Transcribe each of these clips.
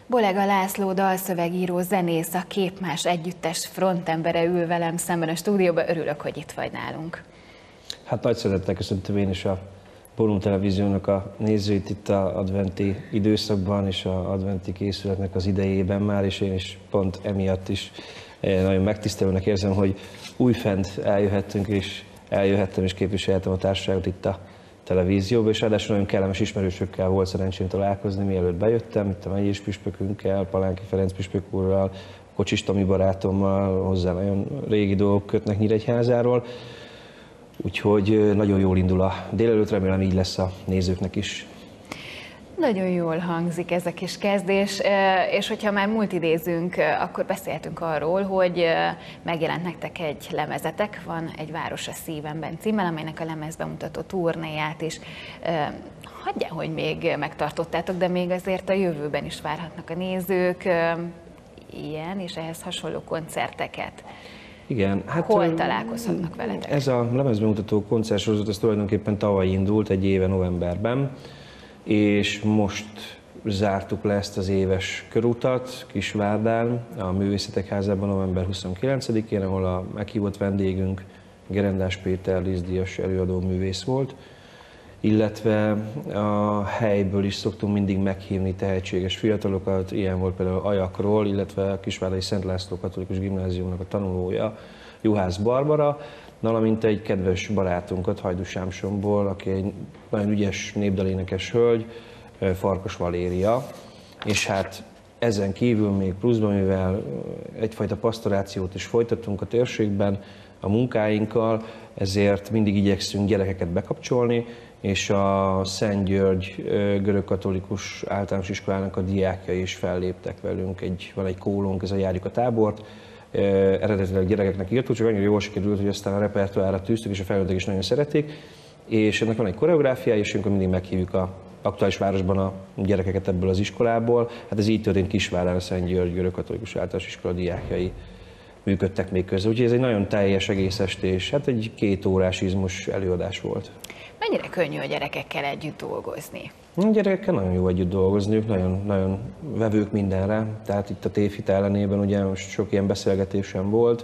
Bolega László dalszövegíró, zenész, a Képmás együttes frontembere ül velem szemben a stúdióban. Örülök, hogy itt vagy nálunk. Hát nagy szeretettel köszöntöm én is a Borum Televíziónak a nézőit itt az adventi időszakban és az adventi készületnek az idejében már, és én is pont emiatt is nagyon megtisztelőnek érzem, hogy újfent eljöhettünk, és eljöhettem és képviseltem a társaságot itt a televízióban, és ráadásul nagyon kellemes ismerősökkel volt szerencsém találkozni, mielőtt bejöttem, itt a megyés püspökünkkel, Palánki Ferenc püspök úrral, Kocsis Tomi barátommal, hozzá nagyon régi dolgok kötnek Nyíregyházáról. Úgyhogy nagyon jól indul a délelőtt, remélem így lesz a nézőknek is. Nagyon jól hangzik ez a kis kezdés, és hogyha már múlt idézünk, akkor beszéltünk arról, hogy megjelent nektek egy lemezetek, van Egy város a szívemben címmel, amelynek a lemezbemutató turnéját is hagyján, hogy még megtartottátok, de még azért a jövőben is várhatnak a nézők ilyen és ehhez hasonló koncerteket. Igen, hát hol találkozhatnak veletek? Ez a lemezbemutató koncertsorozat, ez tulajdonképpen tavaly indult, egy éve novemberben, és most zártuk le ezt az éves körutat Kisvárdán, a Művészetek Házában november 29-én, ahol a meghívott vendégünk Gerendás Péter díszdíjas előadó művész volt, illetve a helyből is szoktunk mindig meghívni tehetséges fiatalokat, ilyen volt például Ajakról, illetve a Kisvárdai Szent László Katolikus Gimnáziumnak a tanulója, Juhász Barbara, valamint egy kedves barátunkat Hajdú Sámsonból, aki egy nagyon ügyes népdalénekes hölgy, Farkas Valéria, és hát ezen kívül még pluszban, mivel egyfajta pasztorációt is folytatunk a térségben a munkáinkkal, ezért mindig igyekszünk gyerekeket bekapcsolni, és a Szent György görögkatolikus általános iskolának a diákjai is felléptek velünk. Van egy kólónk, ez a Járjuk a tábort, eredetileg gyerekeknek írtuk, csak annyira jól sikerült, hogy aztán a repertoárra tűztük, és a felnőttek is nagyon szeretik. És ennek van egy koreográfiája, és amikor mindig meghívjuk a aktuális városban a gyerekeket ebből az iskolából. Hát ez így történt Kisvárdán, a Szent György görögkatolikus általános iskola diákjai működtek még közben. Úgyhogy ez egy nagyon teljes egész estés, hát egy 2 órás izmos előadás volt. Mennyire könnyű a gyerekekkel együtt dolgozni? A gyerekekkel nagyon jó együtt dolgozni, ők nagyon vevők mindenre. Tehát itt a tévhit ellenében ugye most sok ilyen beszélgetésem volt,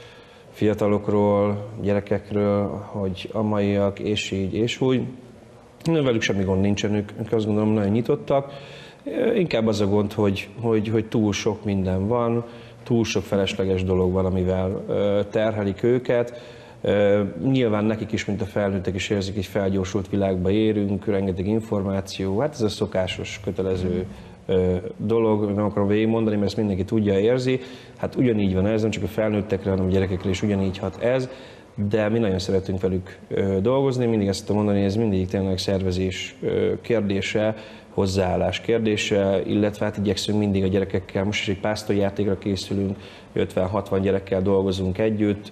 fiatalokról, gyerekekről, hogy amaiak, és így, és úgy. Velük semmi gond nincsen, ők azt gondolom nagyon nyitottak. Inkább az a gond, hogy túl sok minden van, túl sok felesleges dolog van, amivel terhelik őket. Nyilván nekik is, mint a felnőttek is érzik, egy felgyorsult világba érünk, rengeteg információ, hát ez a szokásos, kötelező dolog, nem akarom végigmondani, mert ezt mindenki tudja, érzi. Hát ugyanígy van ez, nem csak a felnőttekre, hanem a gyerekekre is ugyanígy hat ez, de mi nagyon szeretünk velük dolgozni, mindig ezt tudom mondani, ez mindig tényleg szervezés kérdése, hozzáállás kérdése, illetve hát igyekszünk mindig a gyerekekkel, most is egy pásztorjátékra készülünk, 50-60 gyerekkel dolgozunk együtt,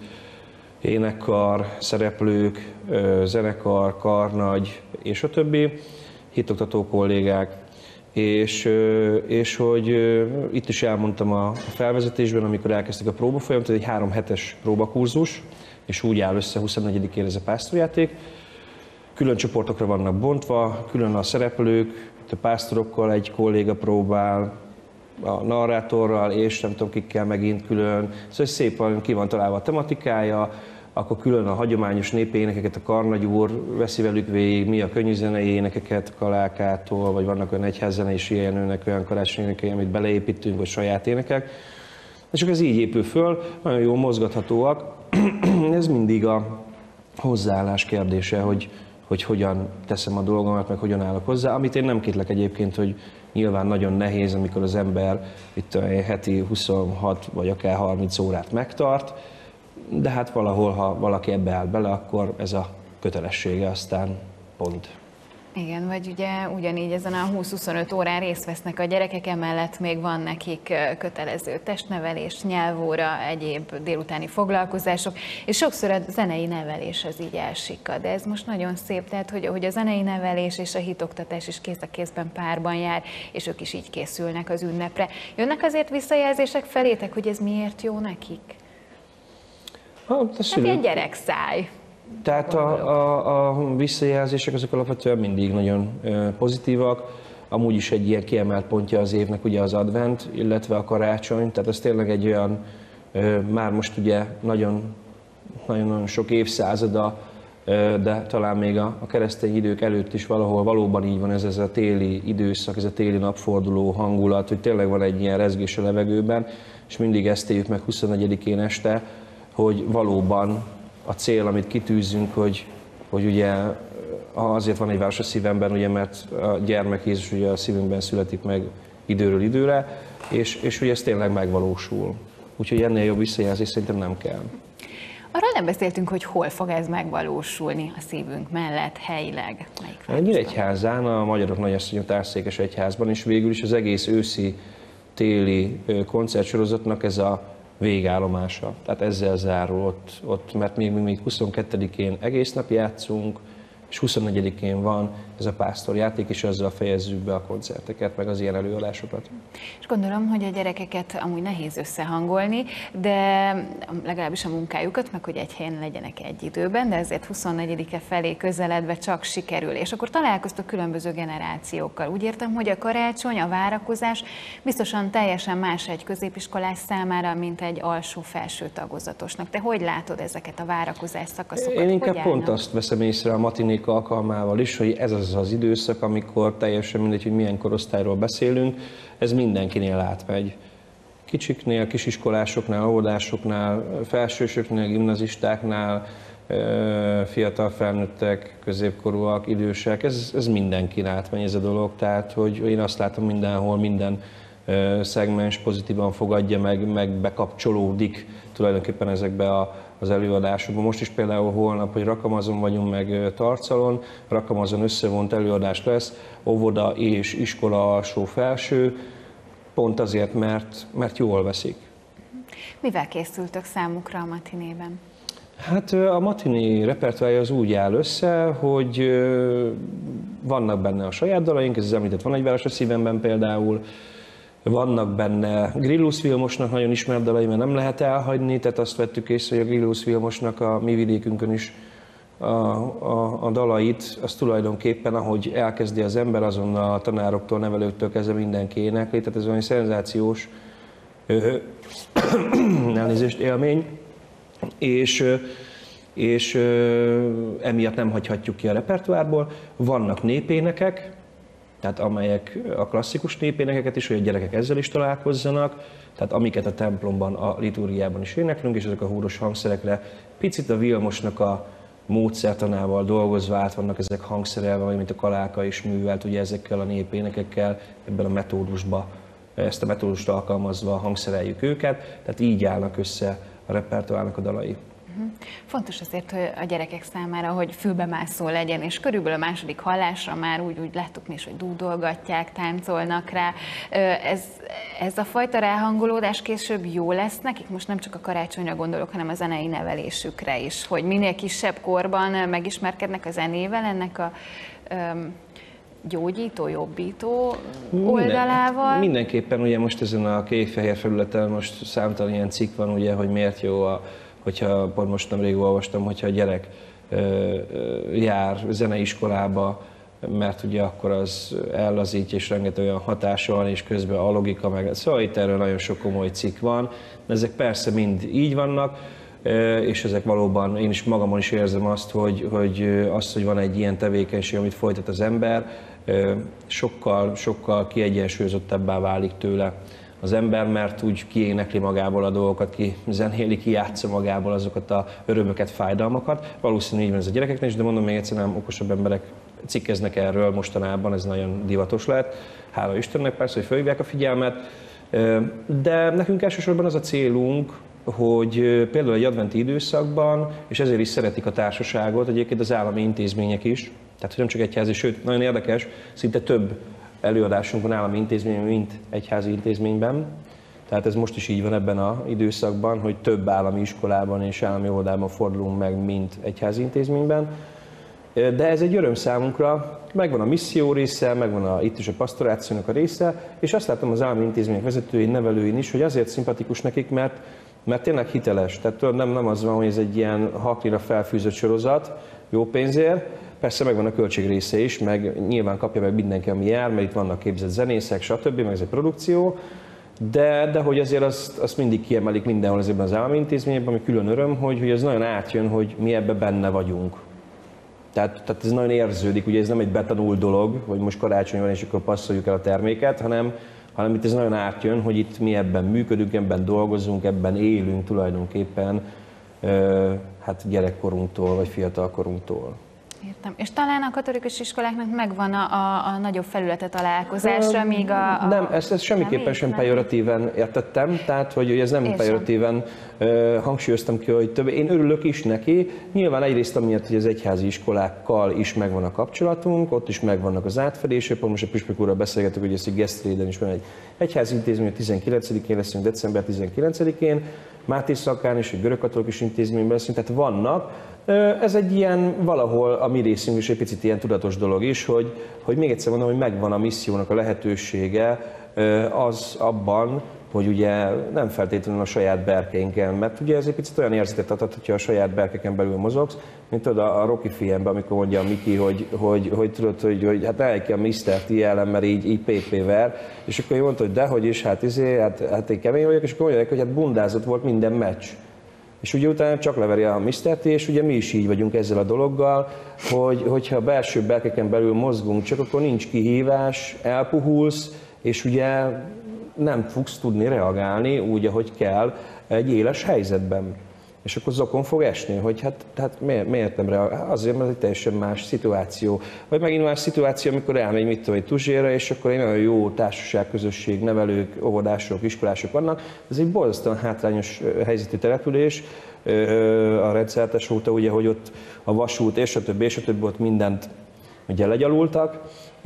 énekkar, szereplők, zenekar, karnagy, és a többi, hitoktató kollégák, és hogy itt is elmondtam a felvezetésben, amikor elkezdtük a próbafolyamatot, egy 3 hetes próbakurzus, és úgy áll össze 24-ére ez a pásztorjáték. Külön csoportokra vannak bontva, külön a szereplők, a pásztorokkal egy kolléga próbál, a narrátorral, és nem tudom kikkel megint külön. Szóval szépen ki van találva a tematikája, akkor külön a hagyományos népi énekeket a Karnagy úr veszi velük végig, mi a könnyűzenei énekeket Kalákától, vagy vannak olyan egyházzenei Jenőnek olyan karácsonyi énekei, amit beleépítünk, vagy saját énekek. És csak ez így épül föl, nagyon jól mozgathatóak. Ez mindig a hozzáállás kérdése, hogy hogyan teszem a dolgomat, meg hogyan állok hozzá. Amit én nem kétlek egyébként, hogy nyilván nagyon nehéz, amikor az ember itt a heti 26 vagy akár 30 órát megtart, de hát valahol, ha valaki ebbe áll bele, akkor ez a kötelessége, aztán pont. Igen, vagy ugye ugyanígy ezen a 20-25 órán részt vesznek a gyerekek, emellett még van nekik kötelező testnevelés, nyelvóra, egyéb délutáni foglalkozások, és sokszor a zenei nevelés az így elsikad, de ez most nagyon szép, tehát hogy a zenei nevelés és a hitoktatás is kéz a kézben párban jár, és ők is így készülnek az ünnepre. Jönnek azért visszajelzések felétek, hogy ez miért jó nekik? Hát ilyen gyerekszáj. Tehát a visszajelzések azok alapvetően mindig nagyon pozitívak. amúgy is egy ilyen kiemelt pontja az évnek ugye az advent, illetve a karácsony, tehát ez tényleg egy olyan, már most ugye nagyon sok évszázada, de talán még a keresztény idők előtt is valahol valóban így van ez a téli időszak, ez a téli napforduló hangulat, hogy tényleg van egy ilyen rezgés a levegőben, és mindig ezt éljük meg 24-én este, hogy valóban a cél, amit kitűzünk, hogy ugye azért van egy város a szívemben, ugye, mert a gyermek Jézus ugye a szívünkben születik meg időről időre, és hogy ez tényleg megvalósul. Úgyhogy ennél jobb visszajelzés szerintem nem kell. Arról nem beszéltünk, hogy hol fog ez megvalósulni a szívünk mellett, helyileg. Nyíregyházán, a Magyarok Nagyasszonyok Társzékes Egyházban, és végül is az egész őszi-téli koncertsorozatnak ez a végállomása. Tehát ezzel zárul ott, mert még 22-én egész nap játszunk, és 24-én van ez a pásztorjáték, és ezzel fejezzük be a koncerteket, meg az ilyen előadásokat. És gondolom, hogy a gyerekeket amúgy nehéz összehangolni, de legalábbis a munkájukat, meg hogy egy helyen legyenek egy időben, de ezért 24-e felé közeledve csak sikerül. És akkor találkoztok különböző generációkkal. Úgy értem, hogy a karácsony, a várakozás biztosan teljesen más egy középiskolás számára, mint egy alsó-felső tagozatosnak. Te hogy látod ezeket a várakozás szakaszokat? Én inkább pont azt veszem észre a matinék alkalmával is, hogy ez az időszak, amikor teljesen mindegy, hogy milyen korosztályról beszélünk, ez mindenkinél átmegy. Kicsiknél, kisiskolásoknál, óvodásoknál, felsősöknél, gimnazistáknál, fiatal felnőttek, középkorúak, idősek, ez mindenkin átmegy ez a dolog, tehát hogy én azt látom mindenhol, minden szegmens pozitívan fogadja meg bekapcsolódik tulajdonképpen ezekbe az előadásokban. Most is például holnap, hogy Rakamazon vagyunk, meg Tarcalon, Rakamazon összevont előadás lesz, óvoda és iskola alsó-felső, pont azért, mert jól veszik. Mivel készültök számukra a matinében? Hát a matiné repertoárja az úgy áll össze, hogy vannak benne a saját dalaink, ez az említett Van egy város a szívemben például, vannak benne Grillus Vilmosnak nagyon ismert dalai, mert nem lehet elhagyni, tehát azt vettük észre, hogy a Grillus Vilmosnak a mi vidékünkön is a dalait, az tulajdonképpen, ahogy elkezdi az ember, azonnal a tanároktól, nevelőktől kezdve mindenki énekli, tehát ez olyan szenzációs elnézést, élmény, és emiatt nem hagyhatjuk ki a repertoárból. Vannak népénekek, tehát amelyek a klasszikus népénekeket is, hogy a gyerekek ezzel is találkozzanak, tehát amiket a templomban, a liturgiában is éneklünk, és ezek a húros hangszerekre picit a Vilmosnak a módszertanával dolgozva át vannak ezek hangszerelve, vagy mint a Kaláka is művelt, ugye ezekkel a népénekekkel, ebben a metódusba, ezt a metódust alkalmazva hangszereljük őket, tehát így állnak össze a repertoárnak a dalai. Fontos azért hogy a gyerekek számára, hogy fülbemászó legyen, és körülbelül a második hallásra már úgy láttuk mi is, hogy dúdolgatják, táncolnak rá. Ez a fajta ráhangolódás később jó lesz nekik? Most nem csak a karácsonyra gondolok, hanem a zenei nevelésükre is, hogy minél kisebb korban megismerkednek a zenével, ennek a gyógyító, jobbító oldalával. Mindenképpen ugye most ezen a kék-fehér felületen most számtalan ilyen cikk van, ugye, hogy miért jó hogyha pont most nemrég olvastam, hogyha a gyerek jár zeneiskolába, mert ugye akkor az ellazítja, és rengeteg olyan hatása van, és közben a logika meg... Szóval itt erről nagyon sok komoly cikk van. Ezek persze mind így vannak, és ezek valóban, én is magamon is érzem azt, hogy van egy ilyen tevékenység, amit folytat az ember, sokkal kiegyensúlyozottabbá válik tőle az ember, mert úgy kiénekli magából a dolgokat, ki zenéli, ki játsza magából azokat a örömöket, fájdalmakat. Valószínűleg így van ez a gyerekeknek is, de mondom még egyszer, nem okosabb emberek cikkeznek erről mostanában, ez nagyon divatos lehet. Hála Istennek persze, hogy felhívják a figyelmet, de nekünk elsősorban az a célunk, hogy például egy adventi időszakban, és ezért is szeretik a társaságot, egyébként az állami intézmények is, tehát hogy nem csak egyházi, sőt, nagyon érdekes, szinte több előadásunk van állami intézményben, mint egyházi intézményben. Tehát ez most is így van ebben az időszakban, hogy több állami iskolában és állami óvodában fordulunk meg, mint egyházi intézményben. De ez egy öröm számunkra, megvan a misszió része, megvan itt is a pastorációnak a része, és azt látom az állami intézmények vezetői, nevelőin is, hogy azért szimpatikus nekik, mert tényleg hiteles. Tehát nem az van, hogy ez egy ilyen haklira felfűzött sorozat, jó pénzért, Persze megvan a költség része is, meg nyilván kapja meg mindenki, ami jár, mert itt vannak képzett zenészek, stb., meg ez egy produkció, de hogy azért azt mindig kiemelik mindenhol ezekben az állami intézményekben, ami külön öröm, hogy ez nagyon átjön, hogy mi ebben benne vagyunk. Tehát ez nagyon érződik, ugye ez nem egy betanult dolog, hogy most karácsony van és akkor passzoljuk el a terméket, hanem itt ez nagyon átjön, hogy itt mi ebben működünk, ebben dolgozunk, ebben élünk tulajdonképpen hát gyerekkorunktól vagy fiatalkorunktól. Értem. És talán a katolikus iskoláknak megvan a nagyobb felülete találkozásra, míg a... Nem, ezt semmiképpen sem pejoratíven értettem, tehát hogy ez nem pejoratíven hangsúlyoztam ki, hogy több. Én örülök is neki, nyilván egyrészt amiatt, hogy az egyházi iskolákkal is megvan a kapcsolatunk, ott is megvannak az átfedések, pont most a püspök úrral beszélgetünk, hogy ezt egy Gesztréden is van egy egyházi intézmény, 19-én leszünk, december 19-én, Máté Szalkán és egy görögkatolikus intézményben leszünk, tehát vannak. Ez egy ilyen valahol a mi részünk is egy picit ilyen tudatos dolog is, hogy még egyszer mondom, hogy megvan a missziónak a lehetősége az abban, hogy ugye nem feltétlenül a saját berkeinken, mert ugye ez egy picit olyan érzetet adhat, hogyha a saját berkeken belül mozogsz, mint tudod a Rocky filmben, amikor mondja a Mickey, hogy tudod, hogy hát el kell Mr. T ellen, mert így PP ver, és akkor ő mondta, hogy dehogy is, hát én kemény vagyok, és akkor mondják, hogy hát bundázott volt minden meccs. És ugye utána csak leveri a Mr. T, és ugye mi is így vagyunk ezzel a dologgal, hogyha a belső berkeken belül mozgunk, csak akkor nincs kihívás, elpuhulsz, és ugye nem fogsz tudni reagálni úgy, ahogy kell egy éles helyzetben. És akkor zokon fog esni, hogy hát miért nem reagál? Azért, mert egy teljesen más szituáció. Vagy megint más szituáció, amikor elmegy mit tudom, egy tuzséra, és akkor egy nagyon jó társaság, közösség, nevelők, óvodások, iskolások vannak. Ez egy borzasztóan hátrányos helyzetű település a rendszertes óta, ugye, hogy ott a vasút és a többi ott mindent ugye legyalultak,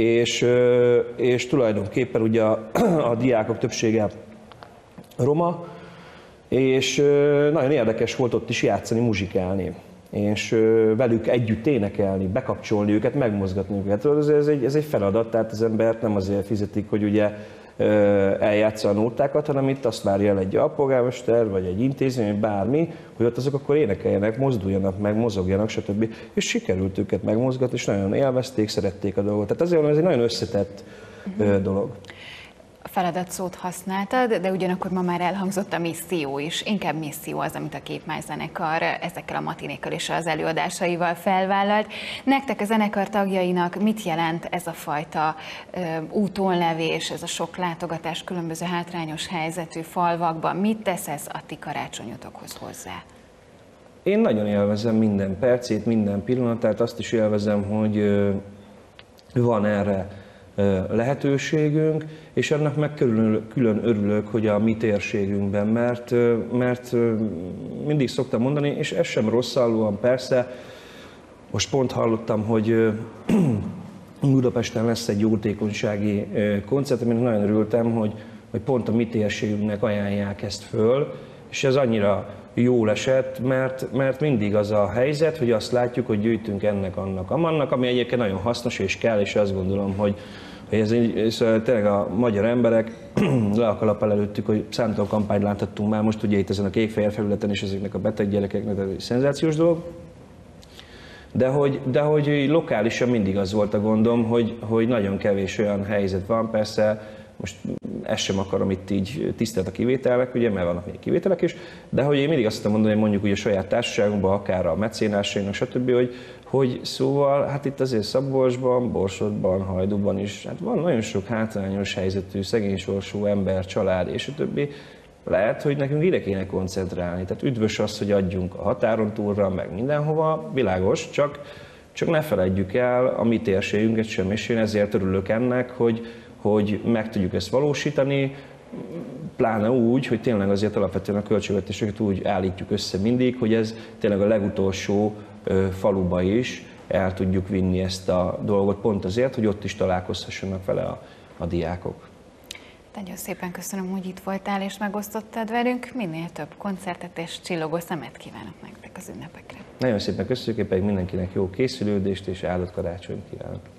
és tulajdonképpen ugye a diákok többsége roma, és nagyon érdekes volt ott is játszani, muzsikálni, és velük együtt énekelni, bekapcsolni őket, megmozgatni őket. Ez egy feladat, tehát az embert nem azért fizetik, hogy ugye eljátsza a nótákat, hanem itt azt várja el egy alpolgármester, vagy egy intézmény, vagy bármi, hogy ott azok akkor énekeljenek, mozduljanak meg, mozogjanak, stb. És sikerült őket megmozgatni, és nagyon élvezték, szerették a dolgot. Tehát azért ez egy nagyon összetett dolog. A feladat szót használtad, de ugyanakkor ma már elhangzott a misszió is. Inkább misszió az, amit a Képmász-zenekar ezekkel a matinékkal és az előadásaival felvállalt. Nektek a zenekar tagjainak mit jelent ez a fajta útonlevés, ez a sok látogatás különböző hátrányos helyzetű falvakban? Mit tesz ez a ti karácsonyotokhoz hozzá? Én nagyon élvezem minden percét, minden pillanatát, azt is élvezem, hogy van erre lehetőségünk, és ennek meg külön örülök, hogy a mi térségünkben, mert mindig szoktam mondani, és ez sem rosszallóan persze, most pont hallottam, hogy Budapesten lesz egy jótékonysági koncert, aminek nagyon örültem, hogy pont a mi térségünknek ajánlják ezt föl, és ez annyira jól esett, mert mindig az a helyzet, hogy azt látjuk, hogy gyűjtünk ennek, annak, amannak, ami egyébként nagyon hasznos és kell, és azt gondolom, hogy ez tényleg a magyar emberek le a kalappal előttük, hogy számtalan kampányt láthattunk már most ugye itt ezen a kék-fehér felületen és ezeknek a beteg gyerekeknek, ez egy szenzációs dolog. De hogy lokálisan mindig az volt a gondom, hogy nagyon kevés olyan helyzet van, persze most ezt sem akarom itt így tisztelt a kivételek, ugye, mert vannak még kivételek is, de hogy én mindig azt tudom mondani, hogy mondjuk ugye a saját társaságunkban, akár a mecénásainknak, stb., hogy szóval, hát itt azért Szabolcsban, Borsodban, Hajdúban is, hát van nagyon sok hátrányos helyzetű, szegény sorsú ember, család és a többi. Lehet, hogy nekünk ide kéne koncentrálni. Tehát üdvös az, hogy adjunk a határon túlra, meg mindenhova, világos, csak ne feledjük el a mi térségünket sem, és én ezért örülök ennek, hogy meg tudjuk ezt valósítani, pláne úgy, hogy tényleg azért alapvetően a költségvetéseket úgy állítjuk össze mindig, hogy ez tényleg a legutolsó faluba is el tudjuk vinni ezt a dolgot, pont azért, hogy ott is találkozhassanak vele a diákok. Nagyon szépen köszönöm, hogy itt voltál és megosztottad velünk. Minél több koncertet és csillogó szemet kívánok nektek az ünnepekre. Nagyon szépen köszönjük, én pedig mindenkinek jó készülődést és áldott karácsonyt kívánok.